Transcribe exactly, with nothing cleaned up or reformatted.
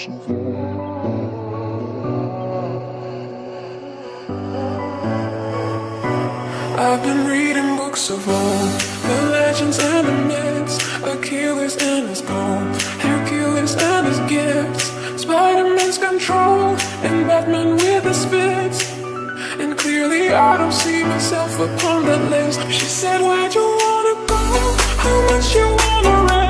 I've been reading books of old, the legends and the myths, Achilles and his gold, Hercules and his gifts, Spider-Man's control, and Batman with his fits. And clearly I don't see myself upon that list. She said, where'd you wanna go? How much you wanna rent?